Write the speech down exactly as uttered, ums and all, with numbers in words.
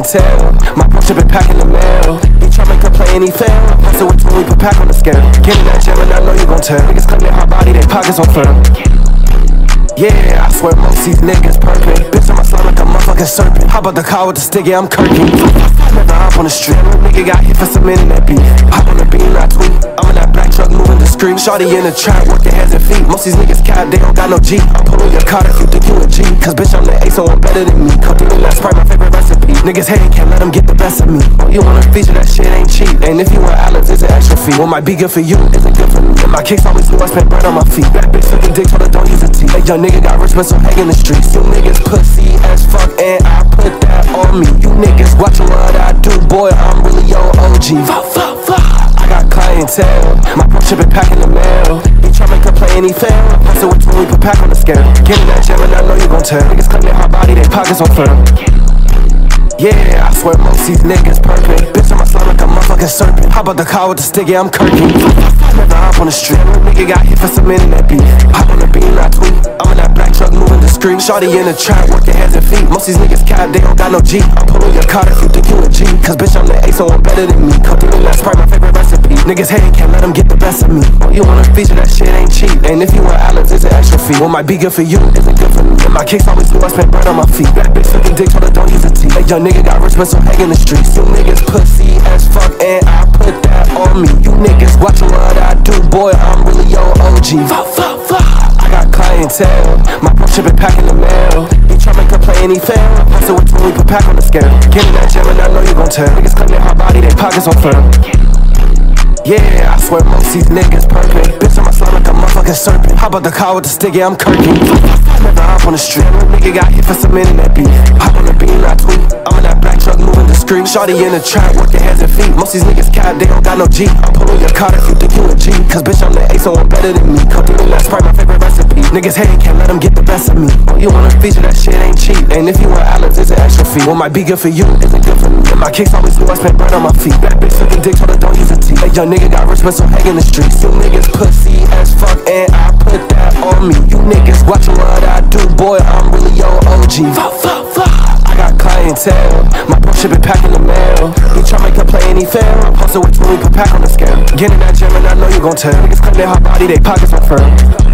clientele. My bro been packing the mail. He try make her play and he fail. So it's when we put pack on the scale. Get in that gym and I know you gon' tell. Niggas claim their hard body, they pockets on firm. Yeah, I swear most these niggas perfect. Bitch, I'ma slide like a motherfucking serpent. Hop out the car with the stick, yeah, I'm kirking. Never hop on the street. Nigga got hit for some internet beef. Hop on the beam, I tweet. I'm in that black truck moving discreet. Shawty in the trap, working hands and feet. Most these niggas cap, they don't got no G. I'm pulling your card if you think you a G. Cause bitch, I'm the ace, so I'm better than me. Come through the last part, my favorite recipe. Niggas hate, can't let them get the best of me. Oh, you wanna feature, that shit ain't cheap. And if you want Alex, it's an extra fee. What might be good for you, isn't good for me. And my kicks always new, I spend bread on my feet. Bad bitch sucking dick, told her don't use a T. Hey, young nigga got rich, but so hang in the streets. You niggas pussy as fuck, and I put that on me. You niggas watching what I do, boy, I'm really your O G. Fuck, fuck, fuck. I got clientele. My bro been packing the mail. He try make her play and he fail. So it's when we put pack on the scale. Get in that gym and I know you gon' tell. Niggas claim their hard body, they pockets on firm. Yeah, I swear most these niggas perfect. Bitch, I'ma slide like a motherfucking serpent. Hop out the car with the stick, yeah, I'm kirking. Never hop on the street. Nigga got hit for some internet beef. Hop on the beam, I tweet. I'm in that black truck moving discreet. Shawty in the trap, working hands and feet. Most these niggas cap, they don't got no G. I'm pulling your card if you think you a G. Cause bitch, I'm the ace, so I'm better than me. Come through the last part, my favorite recipe. Niggas hate, can't let them get the best of me. Oh, you wanna feature, that shit ain't cheap. And if you want Alex, it's an extra fee. What might be good for you, isn't good for me. And my kicks always new, I spend bread on my feet. Bad bitch sucking dick, told her don't use a T. Hey, young nigga got rich, but so hang in the streets. You niggas pussy as fuck, and I put that on me. You niggas watching what I do, boy, I'm really your O G. Fuck, fuck, fuck. I got clientele. My bro been packing the mail. He try make her play and he fail. So it's when we put pack on the scale. Get in that gym and I know you gon' tell. Niggas claim their hard body, they pockets on firm. Yeah, I swear most these niggas perfect. Bitch, I'ma slide like a motherfucking serpent. Hop out the car with the stick, yeah, I'm kirking. Never hop on the street. Nigga got hit for some internet beef. Hop on the beam, I tweet. I'm in that black truck moving discreet. Shawty in the trap, working hands and feet. Most these niggas cap, they don't got no G. I'm pulling your card if you think you a G. Cause bitch, I'm the ace, so I'm better than me. Come through the last part, my favorite recipe. Niggas hate, can't let them get the best of me. Oh, you wanna feature, that shit ain't cheap. And if you want Alex, it's an extra fee. What might be good for you, isn't good for me. And my kicks always new, I spend bread on my feet. Bad bitch sucking dick, told her don't use a T. Hey, young nigga got rich, but so hang in the streets. You niggas pussy as fuck, and I put that on me. You niggas watching what I do, boy, I'm really your O G. Fuck, fuck, fuck. I got clientele. My bro been packing the mail. He try make her play and he fail. So it's when we put pack on the scale. Get in that gym and I know you gon' tell. Niggas claim their hard body, they pockets on firm.